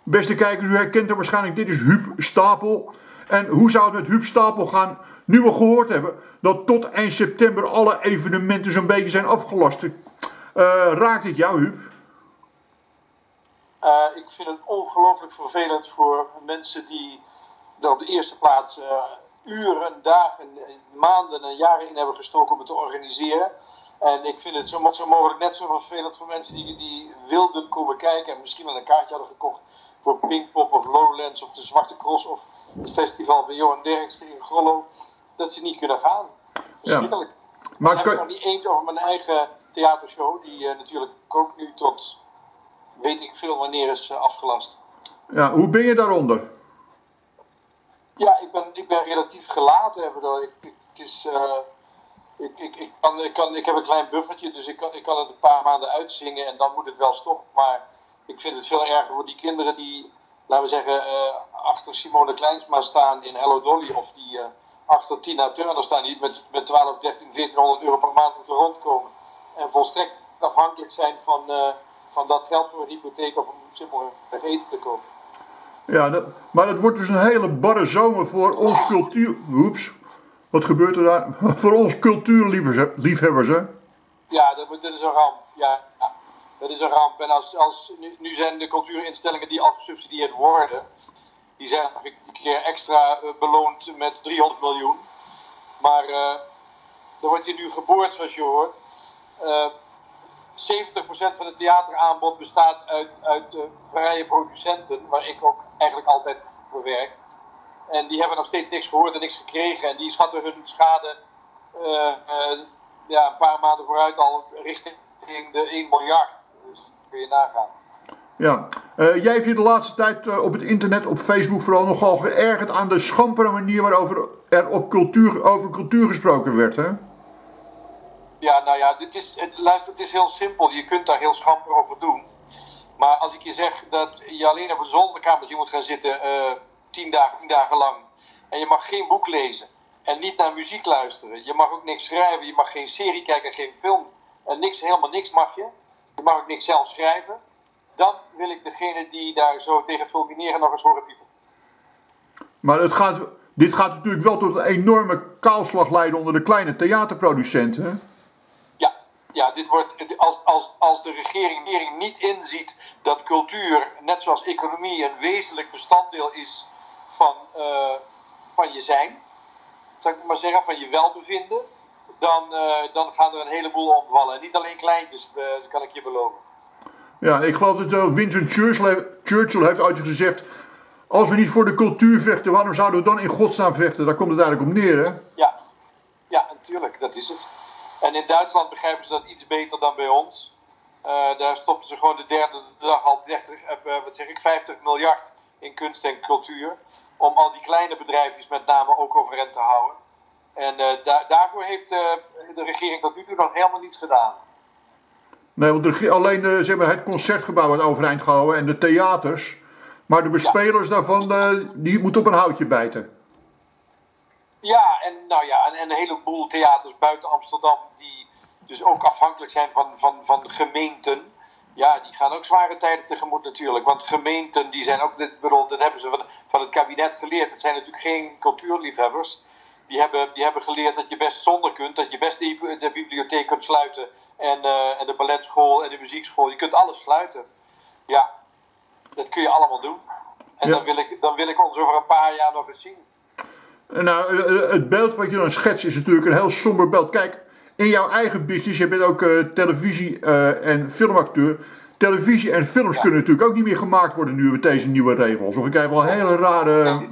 Beste kijkers, u herkent hem waarschijnlijk, dit is Huub Stapel. En hoe zou het met Huub Stapel gaan nu we gehoord hebben dat tot 1 september alle evenementen zo'n beetje zijn afgelast? Raakt dit jou, Huub? Ik vind het ongelooflijk vervelend voor mensen die er op de eerste plaats uren, dagen, maanden en jaren in hebben gestoken om het te organiseren. En ik vind het zo mogelijk net zo vervelend voor mensen die wilden komen kijken en misschien wel een kaartje hadden gekocht voor Pinkpop of Lowlands of de Zwarte Cross of het festival van Johan Derksen in Grollo, dat ze niet kunnen gaan. Verschrikkelijk. Ja. Maar ik heb het nog niet eens over mijn eigen theatershow, die natuurlijk ook nu tot weet ik veel wanneer is afgelast. Ja, hoe ben je daaronder? Ja, ik ben relatief gelaten. Ik heb een klein buffertje, dus ik kan het een paar maanden uitzingen en dan moet het wel stoppen. Maar ik vind het veel erger voor die kinderen die, laten we zeggen, achter Simone Kleinsma staan in Hello Dolly of die achter Tina Turner staan, die met 12, 13, 1400 euro per maand moeten rondkomen. En volstrekt afhankelijk zijn van dat geld voor een hypotheek of om simpelweg eten te kopen. Ja, maar het wordt dus een hele barre zomer voor ons cultuur... Oeps, wat gebeurt er daar? Voor ons cultuurliefhebbers, hè? Ja, dat is een ramp. Ja, dat is een ramp. En nu zijn de cultuurinstellingen die al gesubsidieerd worden, die zijn nog een keer extra beloond met 300 miljoen. Maar er wordt hier nu geboord, zoals je hoort. 70% van het theateraanbod bestaat uit vrije producenten, waar ik ook eigenlijk altijd voor werk. En die hebben nog steeds niks gehoord en niks gekregen. En die schatten hun schade een paar maanden vooruit al richting de 1 miljard. Dus dat kun je nagaan. Ja, jij hebt je de laatste tijd op het internet, op Facebook vooral, nogal geërgerd aan de schampere manier waarover er over cultuur gesproken werd, hè? Ja, nou ja, het is heel simpel. Je kunt daar heel schamper over doen. Maar als ik je zeg dat je alleen op een zolderkamertje moet gaan zitten 10 dagen lang. En je mag geen boek lezen. En niet naar muziek luisteren. Je mag ook niks schrijven. Je mag geen serie kijken, geen film. En helemaal niks mag je. Je mag ook niks zelf schrijven. Dan wil ik degene die daar zo tegen fulmineren nog eens horen piepen. Maar dit gaat natuurlijk wel tot een enorme kaalslag leiden onder de kleine theaterproducenten. Ja, dit wordt, als de regering niet inziet dat cultuur, net zoals economie, een wezenlijk bestanddeel is van je zijn, zou ik maar zeggen, van je welbevinden, dan gaan er een heleboel omvallen. En niet alleen kleintjes, dat kan ik je beloven. Ja, ik geloof dat Winston Churchill heeft ooit gezegd, als we niet voor de cultuur vechten, waarom zouden we dan in godsnaam vechten? Daar komt het eigenlijk op neer, hè? Ja, natuurlijk, dat is het. En in Duitsland begrijpen ze dat iets beter dan bij ons. Daar stoppen ze gewoon de derde dag al 50 miljard in kunst en cultuur. Om al die kleine bedrijfjes met name ook overeind te houden. En daarvoor heeft de regering tot nu toe nog helemaal niets gedaan. Nee, want alleen zeg maar, het concertgebouw wordt overeind gehouden en de theaters. Maar de bespelers daarvan, die moeten op een houtje bijten. Ja, en een heleboel theaters buiten Amsterdam die dus ook afhankelijk zijn van gemeenten. Ja, die gaan ook zware tijden tegemoet natuurlijk. Want gemeenten, die zijn ook, dat hebben ze van het kabinet geleerd. Het zijn natuurlijk geen cultuurliefhebbers. Die hebben geleerd dat je best zonder kunt. Dat je best de bibliotheek kunt sluiten. En de balletschool en de muziekschool. Je kunt alles sluiten. Ja, dat kun je allemaal doen. En ja, dan wil ik ons over een paar jaar nog eens zien. Nou, het beeld wat je dan schetst is natuurlijk een heel somber beeld. Kijk, in jouw eigen business, je bent ook televisie- en filmacteur. Televisie en films kunnen natuurlijk ook niet meer gemaakt worden nu met deze nieuwe regels. Of ik krijg wel hele rare...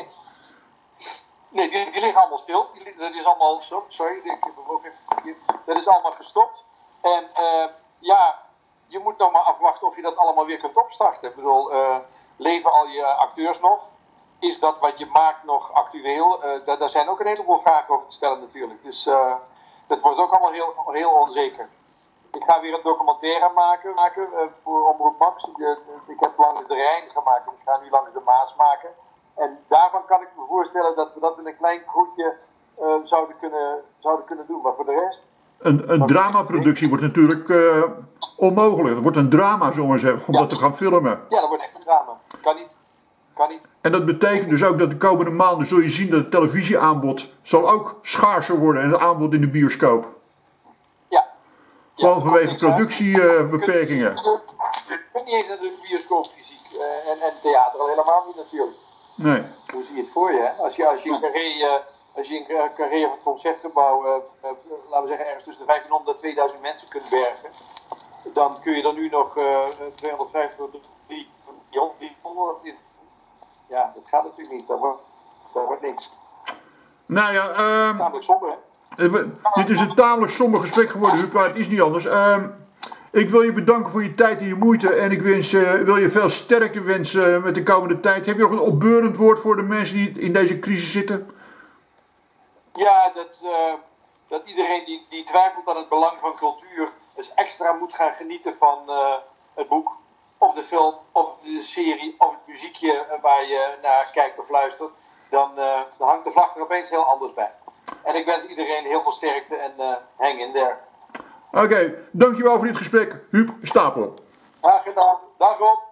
Nee, die liggen allemaal stil. Dat is allemaal gestopt. Sorry, ik heb hem ook even... Dat is allemaal gestopt. En je moet nog maar afwachten of je dat allemaal weer kunt opstarten. Ik bedoel, leven al je acteurs nog? Is dat wat je maakt nog actueel? Daar zijn ook een heleboel vragen over te stellen natuurlijk. Dus dat wordt ook allemaal heel onzeker. Ik ga weer een documentaire maken voor Omroep Max. Ik heb langs de Rijn gemaakt en ik ga nu langs de Maas maken. En daarvan kan ik me voorstellen dat we dat in een klein groepje zouden kunnen doen. Maar voor de rest... Een dramaproductie wordt natuurlijk onmogelijk. Het wordt een drama, zullen we zeggen, om dat te gaan filmen. Ja, dat wordt echt een drama. kan niet. Kan niet. En dat betekent dus ook dat de komende maanden zul je zien dat het televisieaanbod zal ook schaarser worden en het aanbod in de bioscoop. Ja. Gewoon vanwege productiebeperkingen. Je kunt niet eens naar de bioscoop fysiek en theater al helemaal niet natuurlijk. Nee. Hoe zie je het voor je? Hè? Als je in een carré of een concertgebouw, laten we zeggen ergens tussen de 1500 en 2000 mensen kunt bergen, dan kun je er nu nog 250 tot 300 in. Ja, dat gaat natuurlijk niet. Dat wordt niks. Nou ja, Namelijk somber, hè? dit is een tamelijk somber gesprek geworden, Huub, maar het is niet anders. Ik wil je bedanken voor je tijd en je moeite en ik wil je veel sterkte wensen met de komende tijd. Heb je nog een opbeurend woord voor de mensen die in deze crisis zitten? Ja, dat iedereen die twijfelt aan het belang van cultuur dus extra moet gaan genieten van het boek, of de film, of de serie, of het muziekje waar je naar kijkt of luistert. Dan hangt de vlag er opeens heel anders bij. En ik wens iedereen heel veel sterkte en hang in there. Oké, dankjewel voor dit gesprek, Huub Stapel. Graag gedaan. Dag Rob.